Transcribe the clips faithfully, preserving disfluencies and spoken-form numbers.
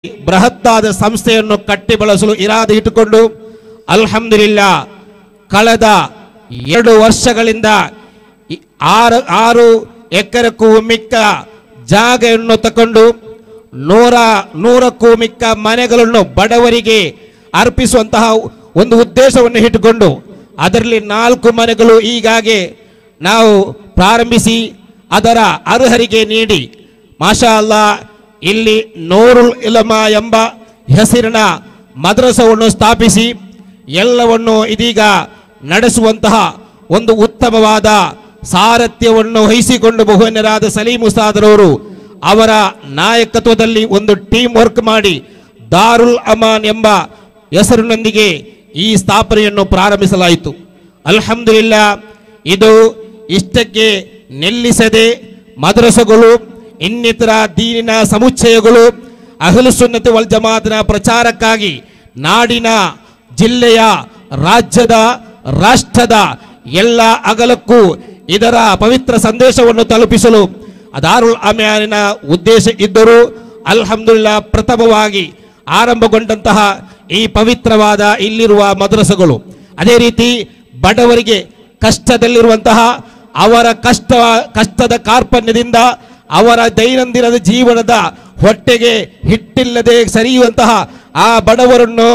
ಬೃಹತ್ತಾದ ಸಂಸ್ಥೆಯನ್ನು ಕಟ್ಟಿ ಬಳಸಲು ಇರಾದೆ ಇಟ್ಟುಕೊಂಡು ಅಲ್ಹಮ್ದುಲಿಲ್ಲಾ ಕಳೆದ ಎರಡು ವರ್ಷಗಳಿಂದ ಆರು ಆರು ಎಕರೆಕ್ಕೂ ಮಿಕ್ಕ ಜಾಗವನ್ನು ತಕೊಂಡು ನೂರ ನೂರಕ್ಕೂ ಮಿಕ್ಕ ಮನೆಗಳನ್ನು ಬಡವರಿಗೆ ಅರ್ಪಿಸುವಂತಹ ಒಂದು ಉದ್ದೇಶವನ್ನು ಇಟ್ಟುಕೊಂಡು ಅದರಲ್ಲಿ ನಾಲ್ಕು ಮನೆಗಳು ಈಗಾಗೆ ನಾವು ಪ್ರಾರಂಭಿಸಿ ಅದರ ಅರ್ಹರಿಗೆ ನೀಡಿ ಮಾಷಾ ಅಲ್ಲಾ ಇಲ್ಲಿ ನೂರುಲ್ ಉಲಮಾ ಎಂಬ ಹೆಸರಿನ ಮದ್ರಸವನ್ನು ಸ್ಥಾಪಿಸಿ ಎಲ್ಲವನ್ನು ಇದೀಗ ನಡೆಸುವಂತಹ ಒಂದು ಉತ್ತಮವಾದ ಸಾರಥ್ಯವನ್ನು ವಹಿಸಿಕೊಂಡು ಬಹುವನ್ಯರಾದ ಸಲೀಂ ಉಸ್ತಾದರವರು ಅವರ ನಾಯಕತ್ವದಲ್ಲಿ ಒಂದು ಟೀಮ್ ವರ್ಕ್ ಮಾಡಿ ದಾರುಲ್ ಅಮಾನ್ ಎಂಬ ಹೆಸರಿನೊಂದಿಗೆ ಈ ಸ್ಥಾಪನೆಯನ್ನು ಪ್ರಾರಂಭಿಸಲಾಯಿತು. ಅಲ್ಹಮ್ದುಲಿಲ್ಲಾ ಇದು ಇಷ್ಟಕ್ಕೆ ನಿಲ್ಲಿಸದೆ ಮದ್ರಸಗಳು ಇನ್ನಿತರ ದೀನಿನ ಸಮುಚ್ಚಯಗಳು ಅಹ್ಲು ಸುನ್ನತ್ ವಲ್ ಜಮಾಅತ್ನ ಪ್ರಚಾರಕ್ಕಾಗಿ ನಾಡಿನ ಜಿಲ್ಲೆಯ ರಾಜ್ಯದ ರಾಷ್ಟ್ರದ ಎಲ್ಲ ಅಗಲಕ್ಕೂ ಇದರ ಪವಿತ್ರ ಸಂದೇಶವನ್ನು ತಲುಪಿಸಲು ದಾರುಲ್ ಅಮಾನಿನ ಉದ್ದೇಶ ಇದ್ದರೂ ಅಲ್ಹಮ್ದುಲಿಲ್ಲಾ ಪ್ರಥಮವಾಗಿ ಆರಂಭಗೊಂಡಂತಹ ಈ ಪವಿತ್ರವಾದ ಇಲ್ಲಿರುವ ಮದ್ರಸಗಳು ಅದೇ ರೀತಿ ಬಡವರಿಗೆ ಕಷ್ಟದಲ್ಲಿರುವಂತಹ ಅವರ ಕಷ್ಟ ಕಷ್ಟದ ಕಾರ್ಪಣ್ಯದಿಂದ ಅವರ ದೈನಂದಿನದ ಜೀವನದ ಹೊಟ್ಟೆಗೆ ಹಿಟ್ಟಿಲ್ಲದೆ ಸರಿಯುವಂತಹ ಆ ಬಡವರನ್ನು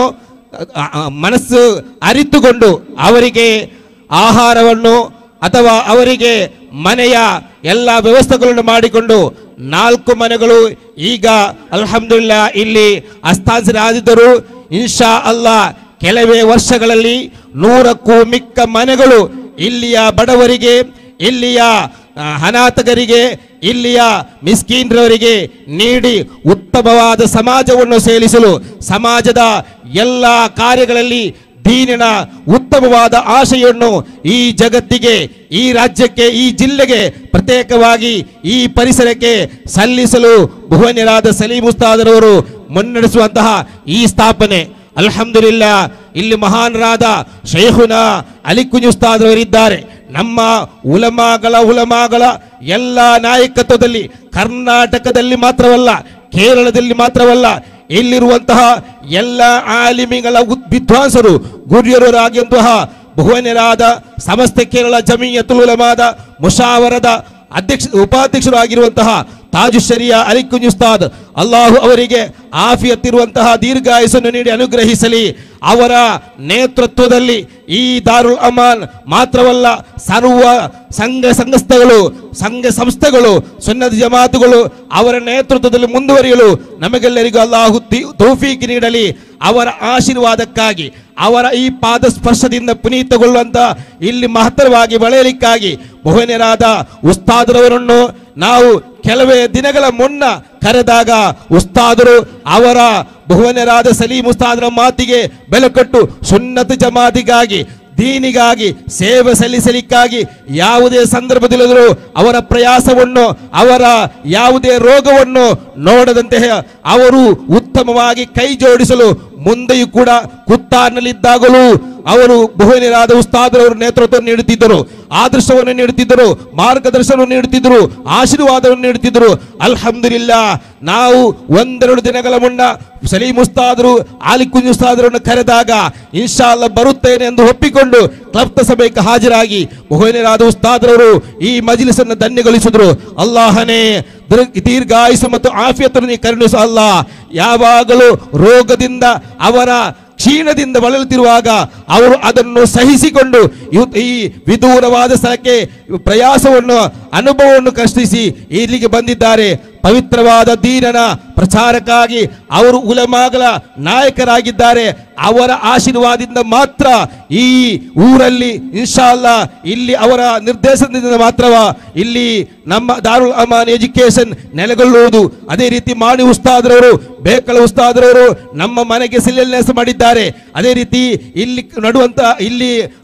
ಮನಸ್ಸು ಅರಿತುಕೊಂಡು ಅವರಿಗೆ ಆಹಾರವನ್ನು ಅಥವಾ ಅವರಿಗೆ ಮನೆಯ ಎಲ್ಲ ವ್ಯವಸ್ಥೆಗಳನ್ನು ಮಾಡಿಕೊಂಡು ನಾಲ್ಕು ಮನೆಗಳು ಈಗ ಅಲ್ಹಮ್ದುಲಿಲ್ಲಾ ಇಲ್ಲಿ ಹಸ್ತಾಂತರಿಸಿದ್ದರು. ಇನ್ಶಾ ಅಲ್ಲಾ ಕೆಲವೇ ವರ್ಷಗಳಲ್ಲಿ ನೂರಕ್ಕೂ ಮಿಕ್ಕ ಮನೆಗಳು ಇಲ್ಲಿಯ ಬಡವರಿಗೆ, ಇಲ್ಲಿಯ ಅನಾಥಗರಿಗೆ, ಇಲ್ಲಿಯ ಮಿಸ್ಕೀನ್ರವರಿಗೆ ನೀಡಿ ಉತ್ತಮವಾದ ಸಮಾಜವನ್ನು ಸೇರಿಸಲು ಸಮಾಜದ ಎಲ್ಲ ಕಾರ್ಯಗಳಲ್ಲಿ ದೀನಿನ ಉತ್ತಮವಾದ ಆಶೆಯನ್ನು ಈ ಜಗತ್ತಿಗೆ, ಈ ರಾಜ್ಯಕ್ಕೆ, ಈ ಜಿಲ್ಲೆಗೆ, ಪ್ರತ್ಯೇಕವಾಗಿ ಈ ಪರಿಸರಕ್ಕೆ ಸಲ್ಲಿಸಲು ಬಹುವನ್ಯರಾದ ಸಲೀಂ ಉಸ್ತಾದರವರು ಮುನ್ನಡೆಸುವಂತಹ ಈ ಸ್ಥಾಪನೆ ಅಲ್ಹಮ್ದುಲಿಲ್ಲಾ ಇಲ್ಲಿ ಮಹಾನರಾದ ಶೈಖುನಾ ಅಲಿ ಕುಂಜಿ ಉಸ್ತಾದರವರಿದ್ದಾರೆ. ನಮ್ಮ ಉಲಮಾಗಳ ಉಲಮಾಗಳ ಎಲ್ಲ ನಾಯಕತ್ವದಲ್ಲಿ ಕರ್ನಾಟಕದಲ್ಲಿ ಮಾತ್ರವಲ್ಲ, ಕೇರಳದಲ್ಲಿ ಮಾತ್ರವಲ್ಲ, ಇಲ್ಲಿರುವಂತಹ ಎಲ್ಲ ಆಲಿಮಿಗಳ ವಿದ್ವಾಂಸರು ಗುರಿಯರಾಗಿರುವಂತಹ ಬಹುವನ್ಯರಾದ ಸಮಸ್ತ ಕೇರಳ ಜಮೀಯತುಲ್ ಉಲಮಾದ ಮುಷಾವರದ ಅಧ್ಯಕ್ಷ ಉಪಾಧ್ಯಕ್ಷರು ಆಗಿರುವಂತಹ ತಾಜು ಶರಿಯಾ ಅಲಿ ಕುಂಜಿ ಉಸ್ತಾದ್ ಅಲ್ಲಾಹು ಅವರಿಗೆ ಆಫಿಯತ್ತಿರುವಂತಹ ದೀರ್ಘಾಯುಸನ್ನು ನೀಡಿ ಅನುಗ್ರಹಿಸಲಿ. ಅವರ ನೇತೃತ್ವದಲ್ಲಿ ಈ ದಾರುಲ್ ಅಮಾನ್ ಮಾತ್ರವಲ್ಲ, ಸರ್ವ ಸಂಘ ಸಂಸ್ಥೆಗಳು ಸಂಘ ಸಂಸ್ಥೆಗಳು ಸುನ್ನತ್ ಜಮಾತುಗಳು ಅವರ ನೇತೃತ್ವದಲ್ಲಿ ಮುಂದುವರಿಯಲು ನಮಗೆಲ್ಲರಿಗೂ ಅಲ್ಲಾಹು ತೌಫೀಕ್ ನೀಡಲಿ. ಅವರ ಆಶೀರ್ವಾದಕ್ಕಾಗಿ, ಅವರ ಈ ಪಾದ ಸ್ಪರ್ಶದಿಂದ ಪುನೀತಗೊಳ್ಳುವಂತ ಇಲ್ಲಿ ಮಹತ್ತರವಾಗಿ ಬೆಳೆಯಲಿಕ್ಕಾಗಿ ಬಹುವನ್ಯರಾದ ಉಸ್ತಾದರವರನ್ನು ನಾವು ಕೆಲವೇ ದಿನಗಳ ಮುನ್ನ ಕರೆದಾಗ ಉಸ್ತಾದರು ಅವರ ಬಹುವನ್ಯರಾದ ಸಲೀಂ ಉಸ್ತಾದರ ಮಾತಿಗೆ ಬೆಲೆ ಕೊಟ್ಟು ಸುನ್ನತ್ ಜಮಾತಿಗಾಗಿ, ದೀನಿಗಾಗಿ ಸೇವೆ ಸಲ್ಲಿಸಲಿಕ್ಕಾಗಿ ಯಾವುದೇ ಸಂದರ್ಭದಲ್ಲಿದ್ದರೂ ಅವರ ಪ್ರಯಾಸವನ್ನು, ಅವರ ಯಾವುದೇ ರೋಗವನ್ನು ನೋಡದಂತೆ ಅವರು ಉತ್ತಮವಾಗಿ ಕೈ ಜೋಡಿಸಲು ಮುಂದೆಯೂ ಕೂಡ ಕುತ್ತಾರ್ನಲ್ಲಿದ್ದಾಗಲೂ ಅವರು ಬಹುವನ್ಯರಾದ ಉಸ್ತಾದರವರು ನೇತೃತ್ವ ನೀಡುತ್ತಿದ್ದರು, ಆದರ್ಶವನ್ನು ನೀಡುತ್ತಿದ್ದರು, ಮಾರ್ಗದರ್ಶನವನ್ನು ನೀಡುತ್ತಿದ್ದರು, ಆಶೀರ್ವಾದವನ್ನು ನೀಡುತ್ತಿದ್ದರು. ಅಲ್ಹಮ್ದುಲಿಲ್ಲಾ ನಾವು ಒಂದೆರಡು ದಿನಗಳ ಮುನ್ನ ಸಲೀಂ ಉಸ್ತಾದರು ಅಲಿ ಕುಂಜಿ ಉಸ್ತಾದರನ್ನು ಕರೆದಾಗ ಇನ್ಶಾ ಅಲ್ಲಾ ಬರುತ್ತೇನೆ ಎಂದು ಒಪ್ಪಿಕೊಂಡು ಕ್ಲಬ್ತ ಸಭೆಗೆ ಹಾಜರಾಗಿ ಬಹುವನ್ಯರಾದ ಉಸ್ತಾದರವರು ಈ ಮಜ್ಲಿಸನ್ನು ಧನ್ಯಗೊಳಿಸಿದ್ರು. ಅಲ್ಲಾಹನೇ ದೀರ್ಘಾಯುಷ ಮತ್ತು ಆಫಿಯತನ್ನು ಕರುಣಿಸು ಅಲ್ಲಾ. ಯಾವಾಗಲೂ ರೋಗದಿಂದ ಅವರ ಕ್ಷೀಣದಿಂದ ಬಳಲುತ್ತಿರುವಾಗ ಅವರು ಅದನ್ನು ಸಹಿಸಿಕೊಂಡು ಈ ವಿದೂರವಾದ ಸ್ಥಳಕ್ಕೆ ಪ್ರಯಾಸವನ್ನು ಅನುಭವವನ್ನು ಕಷ್ಟಿಸಿ ಇಲ್ಲಿಗೆ ಬಂದಿದ್ದಾರೆ. ಪವಿತ್ರವಾದ ದೀನನ ಪ್ರಚಾರಕ್ಕಾಗಿ ಅವರು ಉಲಮಾಗಳ ನಾಯಕರಾಗಿದ್ದಾರೆ. ಅವರ ಆಶೀರ್ವಾದದಿಂದ ಮಾತ್ರ ಈ ಊರಲ್ಲಿ ಇನ್ಶಾ ಅಲ್ಲಾ ಇಲ್ಲಿ ಅವರ ನಿರ್ದೇಶನದಿಂದ ಮಾತ್ರವ ಇಲ್ಲಿ ನಮ್ಮ ದಾರುಲ್ ಅಮಾನ್ ಎಜುಕೇಶನ್ ನೆಲೆಗೊಳ್ಳುವುದು. ಅದೇ ರೀತಿ ಮಾಣಿ ಉಸ್ತಾದರವರು, ಬೇಕಳ ಉಸ್ತಾದರವರು ನಮ್ಮ ಮನೆಗೆ ಶಿಲಾನ್ಯಾಸ ಮಾಡಿದ್ದಾರೆ. ಅದೇ ರೀತಿ ಇಲ್ಲಿ ನಡುವಂತ ಇಲ್ಲಿ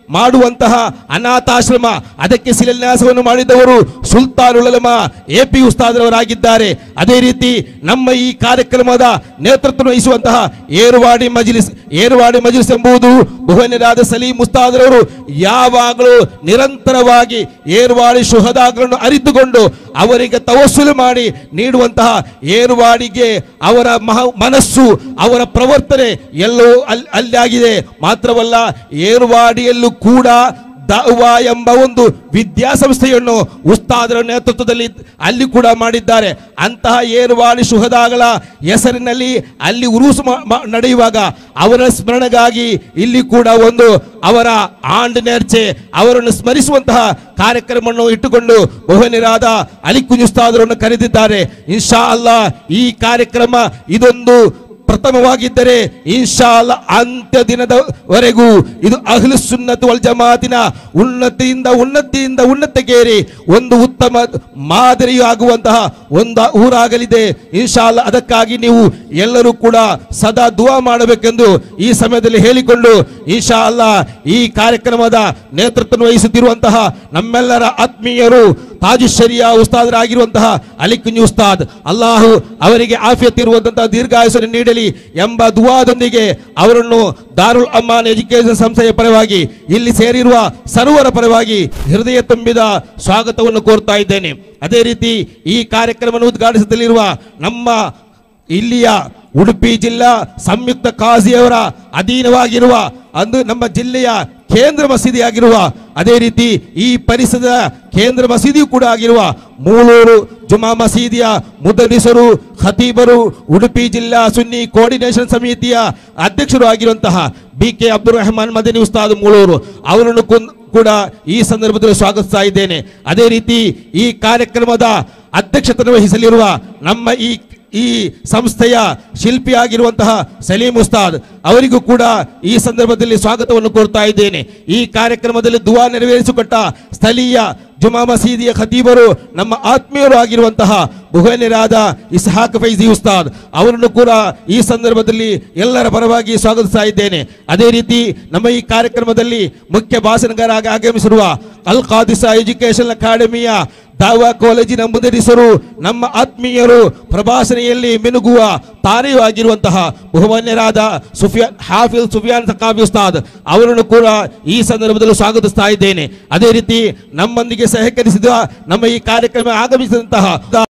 ಮಾಡುವಂತಹ ಅನಾಥಾಶ್ರಮ ಅದಕ್ಕೆ ಶಿಲಾನ್ಯಾಸವನ್ನು ಮಾಡಿದವರು ಸುಲ್ತಾನುಲ್ ಉಲಮಾ ಎ ಪಿ ಉಸ್ತಾದ್ರವರಾಗಿದ್ದಾರೆ. ಅದೇ ರೀತಿ ನಮ್ಮ ಈ ಕಾರ್ಯಕ್ರಮದ ನೇತೃತ್ವ ವಹಿಸುವಂತಹ ಏರುವಾಡಿ ಮಜ್ಲಿಸ್ ಏರುವಾಡಿ ಮಜ್ಲಿಸ್ ಎಂಬುದು ಭುವನರಾದ ಸಲೀಂ ಉಸ್ತಾದ್ರವರು ಯಾವಾಗಲೂ ನಿರಂತರವಾಗಿ ಏರುವಾಡಿ ಶುಹದಾಗಳನ್ನು ಅರಿತುಕೊಂಡು ಅವರಿಗೆ ತವಸ್ಸುಲು ಮಾಡಿ ನೀಡುವಂತಹ ಏರುವಾಡಿಗೆ ಅವರ ಮಹ ಮನಸ್ಸು ಅವರ ಪ್ರವರ್ತನೆ ಎಲ್ಲವೂ ಅಲ್ಲಿ ಅಲ್ಲಾಗಿದೆ. ಮಾತ್ರವಲ್ಲ, ಏರುವಾಡಿಯಲ್ಲೂ ಕೂಡ ದಾವಾ ಎಂಬ ಒಂದು ವಿದ್ಯಾಸಂಸ್ಥೆಯನ್ನು ಉಸ್ತಾದರ ನೇತೃತ್ವದಲ್ಲಿ ಅಲ್ಲಿ ಕೂಡ ಮಾಡಿದ್ದಾರೆ. ಅಂತಹ ಏರುವಾಡಿ ಶುಹದಾಗಳ ಹೆಸರಿನಲ್ಲಿ ಅಲ್ಲಿ ಉರುಸು ನಡೆಯುವಾಗ ಅವರ ಸ್ಮರಣೆಗಾಗಿ ಇಲ್ಲಿ ಕೂಡ ಒಂದು ಅವರ ಆಂಡ್ ನೇರ್ಚೆ ಅವರನ್ನು ಸ್ಮರಿಸುವಂತಹ ಕಾರ್ಯಕ್ರಮವನ್ನು ಇಟ್ಟುಕೊಂಡು ಬಹುನಿರಾದ ಅಲಿ ಕುಂಜಿ ಉಸ್ತಾದರನ್ನು ಕರೆದಿದ್ದಾರೆ. ಇನ್ಶಾ ಅಲ್ಲಾ ಈ ಕಾರ್ಯಕ್ರಮ ಇದೊಂದು ಪ್ರಥಮವಾಗಿದ್ದರೆ ಇನ್ಶಾ ಅಲ್ಲಾ ಅಂತ್ಯ ದಿನದವರೆಗೂ ಇದು ಅಹ್ಲು ಸುನ್ನತ್ ವಲ್ ಜಮಾತಿನ ಉನ್ನತಿಯಿಂದ ಉನ್ನತಿಯಿಂದ ಉನ್ನತಿಗೇರಿ ಒಂದು ಉತ್ತಮ ಮಾದರಿಯೂ ಆಗುವಂತಹ ಒಂದು ಊರಾಗಲಿದೆ ಇನ್ಶಾ ಅಲ್ಲಾ. ಅದಕ್ಕಾಗಿ ನೀವು ಎಲ್ಲರೂ ಕೂಡ ಸದಾ ದುವಾ ಮಾಡಬೇಕೆಂದು ಈ ಸಮಯದಲ್ಲಿ ಹೇಳಿಕೊಂಡು ಇನ್ಶಾ ಅಲ್ಲಾ ಈ ಕಾರ್ಯಕ್ರಮದ ನೇತೃತ್ವ ವಹಿಸುತ್ತಿರುವಂತಹ ನಮ್ಮೆಲ್ಲರ ಆತ್ಮೀಯರು ತಾಜು ಶರಿಯಾ ಉಸ್ತಾದರಾಗಿರುವಂತಹ ಅಲಿ ಕುಂಜಿ ಉಸ್ತಾದ್, ಅಲ್ಲಾಹು ಅವರಿಗೆ ಆಫಿಯತ್ ಇರುವಂತಹ ದೀರ್ಘಾಯುಷನ್ನು ನೀಡಲಿ ಎಂಬ ದುವಾದೊಂದಿಗೆ ಅವರನ್ನು ದಾರುಲ್ ಅಮಾನ್ ಎಜುಕೇಶನ್ ಸಂಸ್ಥೆಯ ಪರವಾಗಿ ಇಲ್ಲಿ ಸೇರಿರುವ ಸರ್ವರ ಪರವಾಗಿ ಹೃದಯ ತುಂಬಿದ ಸ್ವಾಗತವನ್ನು ಕೋರ್ತಾ ಇದ್ದೇನೆ. ಅದೇ ರೀತಿ ಈ ಕಾರ್ಯಕ್ರಮವನ್ನು ಉದ್ಘಾಟಿಸುತ್ತಲಿರುವ ನಮ್ಮ ಇಲ್ಲಿಯ ಉಡುಪಿ ಜಿಲ್ಲಾ ಸಂಯುಕ್ತ ಕಾಜಿಯವರ ಅಧೀನವಾಗಿರುವ ಅಂದು ನಮ್ಮ ಜಿಲ್ಲೆಯ ಕೇಂದ್ರ ಮಸೀದಿಯಾಗಿರುವ ಅದೇ ರೀತಿ ಈ ಪರಿಸರದ ಕೇಂದ್ರ ಮಸೀದಿಯೂ ಕೂಡ ಆಗಿರುವ ಮೂಳೂರು ಜುಮಾ ಮಸೀದಿಯ ಮುದರಿಸರು ಖತೀಬರು ಉಡುಪಿ ಜಿಲ್ಲಾ ಸುನ್ನಿ ಕೋಆರ್ಡಿನೇಷನ್ ಸಮಿತಿಯ ಅಧ್ಯಕ್ಷರು ಆಗಿರುವಂತಹ ಬಿ ಕೆ ಅಬ್ದುಲ್ ರೆಹಮಾನ್ ಮದನಿ ಉಸ್ತಾದ್ ಮೂಳೂರು ಅವರನ್ನು ಕೂಡ ಈ ಸಂದರ್ಭದಲ್ಲಿ ಸ್ವಾಗತಿಸ್ತಾ ಇದ್ದೇನೆ. ಅದೇ ರೀತಿ ಈ ಕಾರ್ಯಕ್ರಮದ ಅಧ್ಯಕ್ಷತೆ ವಹಿಸಲಿರುವ ನಮ್ಮ ಈ ಈ ಸಂಸ್ಥೆಯ ಶಿಲ್ಪಿಯಾಗಿರುವಂತಹ ಸಲೀಂ ಉಸ್ತಾದ್ ಅವರಿಗೂ ಕೂಡ ಈ ಸಂದರ್ಭದಲ್ಲಿ ಸ್ವಾಗತವನ್ನು ಕೋರ್ತಾ ಇದ್ದೇನೆ. ಈ ಕಾರ್ಯಕ್ರಮದಲ್ಲಿ ದುವಾ ನೆರವೇರಿಸಿಕೊಟ್ಟ ಸ್ಥಳೀಯ ಜುಮಾ ಮಸೀದಿಯ ಖತೀಬರು ನಮ್ಮ ಆತ್ಮೀಯರು ಆಗಿರುವಂತಹ ಬುಹನಿರಾದ ಇಸ್ಹಾಕ್ ಫೈಜಿ ಉಸ್ತಾದ್ ಅವರನ್ನು ಕೂಡ ಈ ಸಂದರ್ಭದಲ್ಲಿ ಎಲ್ಲರ ಪರವಾಗಿ ಸ್ವಾಗತಿಸ್ತಾ ಇದ್ದೇನೆ. ಅದೇ ರೀತಿ ನಮ್ಮ ಈ ಕಾರ್ಯಕ್ರಮದಲ್ಲಿ ಮುಖ್ಯ ಭಾಷಣಗಾರಾಗಿ ಆಗಮಿಸಿರುವ ಅಲ್ ಖಾದಿಸಾ ಎಜುಕೇಶನ್ ಅಕಾಡೆಮಿಯ ದಾವಾ ಕಾಲೇಜಿನ ಮುದರಿಸರು ನಮ್ಮ ಆತ್ಮೀಯರು ಪ್ರಭಾಷಣೆಯಲ್ಲಿ ಮಿನುಗುವ ತಾರೆಯೂ ಆಗಿರುವಂತಹ ಬಹುಮಾನ್ಯರಾದ ಸುಫಿಯಾನ್ ಹಾಫಿಜ್ ಸುಫಿಯಾನ್ ಸಕಾಫಿ ಉಸ್ತಾದ್ ಅವರನ್ನು ಕೂಡ ಈ ಸಂದರ್ಭದಲ್ಲಿ ಸ್ವಾಗತಿಸ್ತಾ ಇದ್ದೇನೆ. ಅದೇ ರೀತಿ ನಮ್ಮೊಂದಿಗೆ ಸಹಕರಿಸಿದ ನಮ್ಮ ಈ ಕಾರ್ಯಕ್ರಮ ಆಗಮಿಸಿದಂತಹ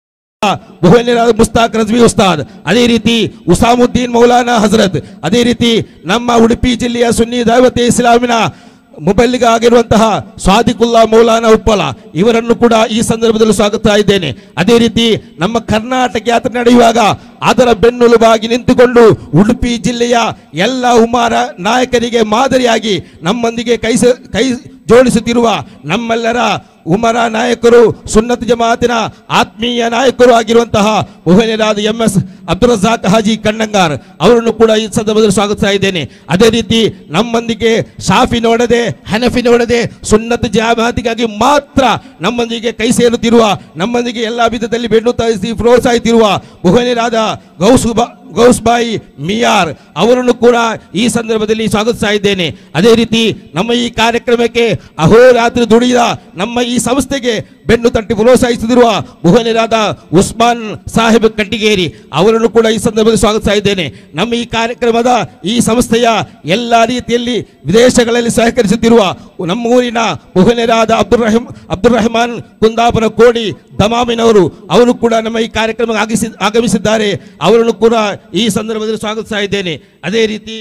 ಬಹುಮಾನ್ಯರಾದ ಮುಸ್ತಾಕ್ ರಜ್ವಿ ಉಸ್ತಾದ್, ಅದೇ ರೀತಿ ಉಸಾಮುದ್ದೀನ್ ಮೌಲಾನಾ ಹಜರತ್, ಅದೇ ರೀತಿ ನಮ್ಮ ಉಡುಪಿ ಜಿಲ್ಲೆಯ ಸುನ್ನಿ ದೈವತೆ ಇಸ್ಲಾಮಿನ ಮುಬಲ್ಲಿಗ ಆಗಿರುವಂತಹ ಸ್ವಾದಿಕುಲ್ಲಾ ಮೌಲಾನಾ ಉಪ್ಪಳ ಇವರನ್ನು ಕೂಡ ಈ ಸಂದರ್ಭದಲ್ಲಿ ಸ್ವಾಗತ ಇದ್ದೇನೆ. ಅದೇ ರೀತಿ ನಮ್ಮ ಕರ್ನಾಟಕ ಯಾತ್ರೆ ನಡೆಯುವಾಗ ಅದರ ಬೆನ್ನೆಲುಬಾಗಿ ನಿಂತುಕೊಂಡು ಉಡುಪಿ ಜಿಲ್ಲೆಯ ಎಲ್ಲ ಉಮಾರ ನಾಯಕರಿಗೆ ಮಾದರಿಯಾಗಿ ನಮ್ಮೊಂದಿಗೆ ಕೈ ಕೈ ಜೋಡಿಸುತ್ತಿರುವ ನಮ್ಮೆಲ್ಲರ ಉಮರ ನಾಯಕರು ಸುನ್ನತ್ ಜಮಾತಿನ ಆತ್ಮೀಯ ನಾಯಕರು ಆಗಿರುವಂತಹ ಬಹುನೇರಾದ ಎಂ ಎಸ್ ಅಬ್ದುಲ್ ರಜಾಕ್ ಹಾಜಿ ಕಣ್ಣಂಗಾರ್ ಅವರನ್ನು ಕೂಡ ಈ ಸಂದರ್ಭದಲ್ಲಿ ಸ್ವಾಗತಿಸ್ತಾ ಇದ್ದೇನೆ. ಅದೇ ರೀತಿ ನಮ್ಮೊಂದಿಗೆ ಶಾಫಿ ನೋಡದೆ ಹನಫಿ ನೋಡದೆ ಸುನ್ನತ್ ಜಮಾತಿಗಾಗಿ ಮಾತ್ರ ನಮ್ಮೊಂದಿಗೆ ಕೈ ಸೇರುತ್ತಿರುವ ನಮ್ಮೊಂದಿಗೆ ಎಲ್ಲ ವಿಧದಲ್ಲಿ ಬೆನ್ನು ತರಿಸಿ ಪ್ರೋತ್ಸಾಹಿಸಿರುವ ಬಹುನೇರಾದ ಗೌಸ್ ಗೌಸ್ಬಾಯಿ ಮಿಯಾರ್ ಅವರನ್ನು ಕೂಡ ಈ ಸಂದರ್ಭದಲ್ಲಿ ಸ್ವಾಗತಿಸ್ತಾ ಇದ್ದೇನೆ. ಅದೇ ರೀತಿ ನಮ್ಮ ಈ ಕಾರ್ಯಕ್ರಮಕ್ಕೆ ಅಹೋರಾತ್ರಿ ದುಡಿದ ನಮ್ಮ ಈ ಸಂಸ್ಥೆಗೆ ಬೆನ್ನು ತಟ್ಟಿ ಪ್ರೋತ್ಸಾಹಿಸುತ್ತಿರುವ ಬಹುನೇರಾದ ಉಸ್ಮಾನ್ ಸಾಹೇಬ್ ಕಟ್ಟಿಗೇರಿ ಅವರನ್ನು ಕೂಡ ಈ ಸಂದರ್ಭದಲ್ಲಿ ಸ್ವಾಗತಿಸ್ತಾ ಇದ್ದೇನೆ. ನಮ್ಮ ಈ ಕಾರ್ಯಕ್ರಮದ ಈ ಸಂಸ್ಥೆಯ ಎಲ್ಲ ರೀತಿಯಲ್ಲಿ ವಿದೇಶಗಳಲ್ಲಿ ಸಹಕರಿಸುತ್ತಿರುವ ನಮ್ಮ ಊರಿನ ಬಹುನೇರಾದ ಅಬ್ದುಲ್ ರಹಿಮ್ ಅಬ್ದುಲ್ ರೆಹಮಾನ್ ಕುಂದಾಪುರ ಕೋಡಿ ದಮಾಮಿನವರು ಅವರು ಕೂಡ ನಮ್ಮ ಈ ಕಾರ್ಯಕ್ರಮ ಆಗಿಸಿ ಆಗಮಿಸಿದ್ದಾರೆ ಅವರನ್ನು ಕೂಡ ಈ ಸಂದರ್ಭದಲ್ಲಿ ಸ್ವಾಗತಿಸ್ತಾ ಇದ್ದೇನೆ. ಅದೇ ರೀತಿ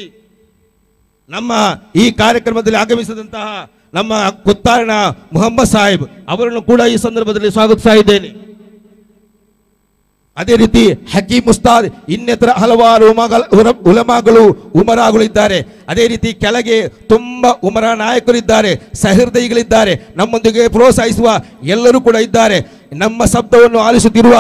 ನಮ್ಮ ಈ ಕಾರ್ಯಕ್ರಮದಲ್ಲಿ ಆಗಮಿಸಿದಂತಹ ನಮ್ಮ ಕುತ್ತಾರಣ ಮುಹಮ್ಮದ್ ಸಾಹೇಬ್ ಅವರನ್ನು ಕೂಡ ಈ ಸಂದರ್ಭದಲ್ಲಿ ಸ್ವಾಗತಿಸ್ತಾ ಇದ್ದೇನೆ. ಅದೇ ರೀತಿ ಹಕೀಮ್ ಉಸ್ತಾದ್ ಇನ್ನಿತರ ಹಲವಾರು ಉಲಮಾಗಳು ಉಮರಾಗಳು ಇದ್ದಾರೆ. ಅದೇ ರೀತಿ ಕೆಳಗೆ ತುಂಬ ಉಮರ ನಾಯಕರು ಇದ್ದಾರೆ, ಸಹೃದಯಿಗಳಿದ್ದಾರೆ, ನಮ್ಮೊಂದಿಗೆ ಪ್ರೋತ್ಸಾಹಿಸುವ ಎಲ್ಲರೂ ಕೂಡ ಇದ್ದಾರೆ. ನಮ್ಮ ಶಬ್ದವನ್ನು ಆಲಿಸುತ್ತಿರುವ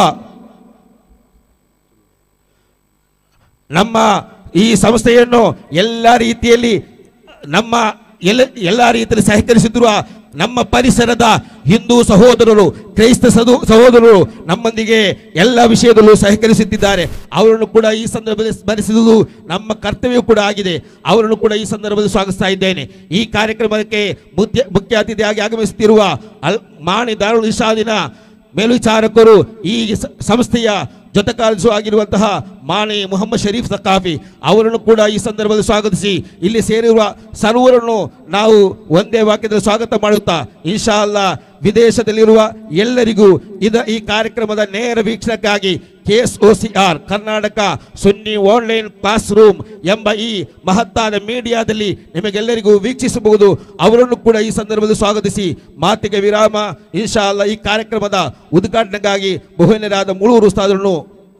ನಮ್ಮ ಈ ಸಂಸ್ಥೆಯನ್ನು ಎಲ್ಲ ರೀತಿಯಲ್ಲಿ ನಮ್ಮ ಎಲ್ಲ ಎಲ್ಲ ರೀತಿಯಲ್ಲಿ ಸಹಕರಿಸುತ್ತಿರುವ ನಮ್ಮ ಪರಿಸರದ ಹಿಂದೂ ಸಹೋದರರು, ಕ್ರೈಸ್ತ ಸದು ಸಹೋದರರು ನಮ್ಮೊಂದಿಗೆ ಎಲ್ಲ ವಿಷಯದಲ್ಲೂ ಸಹಕರಿಸುತ್ತಿದ್ದಾರೆ. ಅವರನ್ನು ಕೂಡ ಈ ಸಂದರ್ಭದಲ್ಲಿ ಸ್ಮರಿಸುವುದು ನಮ್ಮ ಕರ್ತವ್ಯ ಕೂಡ ಆಗಿದೆ. ಅವರನ್ನು ಕೂಡ ಈ ಸಂದರ್ಭದಲ್ಲಿ ಸ್ವಾಗತಿಸ್ತಾ ಇದ್ದೇನೆ. ಈ ಕಾರ್ಯಕ್ರಮಕ್ಕೆ ಮುಖ್ಯ ಮುಖ್ಯ ಅತಿಥಿಯಾಗಿ ಆಗಮಿಸುತ್ತಿರುವ ಅಲ್ ಮಾಣಿ ದಾರುಲ್ ಇರ್ಷಾದಿನ ಮೇಲ್ವಿಚಾರಕರು, ಈ ಸಂಸ್ಥೆಯ ಜೊತೆ ಕಾರ್ಯದರ್ಶಿ ಆಗಿರುವಂತಹ ಮಾಣಿ ಮುಹಮ್ಮದ್ ಶರೀಫ್ ಸಕಾಫಿ ಅವರನ್ನು ಕೂಡ ಈ ಸಂದರ್ಭದಲ್ಲಿ ಸ್ವಾಗತಿಸಿ, ಇಲ್ಲಿ ಸೇರಿರುವ ಸರ್ವರನ್ನು ನಾವು ಒಂದೇ ವಾಕ್ಯದಲ್ಲಿ ಸ್ವಾಗತ ಮಾಡುತ್ತಾ, ಇನ್ಶಾ ಅಲ್ಲಾ ವಿದೇಶದಲ್ಲಿರುವ ಎಲ್ಲರಿಗೂ ಇದ ಈ ಕಾರ್ಯಕ್ರಮದ ನೇರ ವೀಕ್ಷಣಕ್ಕಾಗಿ K S O C R Karnataka Sunni online classroom ಎಂಬ ಈ ಮಹತ್ತಾದ ಮೀಡಿಯಾದಲ್ಲಿ ನಿಮಗೆಲ್ಲರಿಗೂ ವೀಕ್ಷಿಸಬಹುದು. ಅವರನ್ನು ಕೂಡ ಈ ಸಂದರ್ಭದಲ್ಲಿ ಸ್ವಾಗತಿಸಿ ಮಾತಿಗೆ ವಿರಾಮ. ಇನ್ಶಾ ಅಲ್ಲಾ ಈ ಕಾರ್ಯಕ್ರಮದ ഉദ്ഘാടനಕ್ಕಾಗಿ ബഹുമാന്യരാದ മുളൂർ ഉസ്താദുന്നു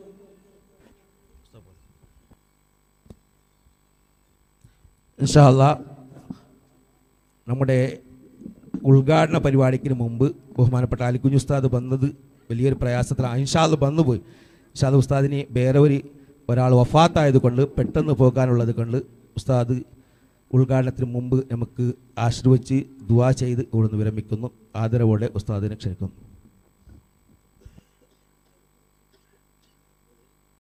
ഇൻഷാ അല്ലാ നമ്മുടെ ഉദ്ഘാടന പരിപാടിക്ക് മുമ്പ് ബഹുമാനപ്പെട്ട അലിക്കുഞ്ഞ് ഉസ്താദ് വന്നത് വലിയൊരു പ്രയാസത്തിലാണ്. ഇൻഷാ അല്ലാ വന്നുപോയി. ഇൻഷാ അല്ലാ ഉസ്താദിന് വേറെ ഒരു ഒരാൾ വഫാത്തായതുകൊണ്ട് പെട്ടെന്ന് പോകാനുള്ളത് കൊണ്ട് ഉസ്താദ് ഉദ്ഘാടനത്തിന് മുമ്പ് നമുക്ക് ആശീർവദിച്ച് ദുആ ചെയ്ത് ഇവിടുന്ന് വിരമിക്കുന്നു. ആദരവോടെ ഉസ്താദിനെ ക്ഷണിക്കുന്നു.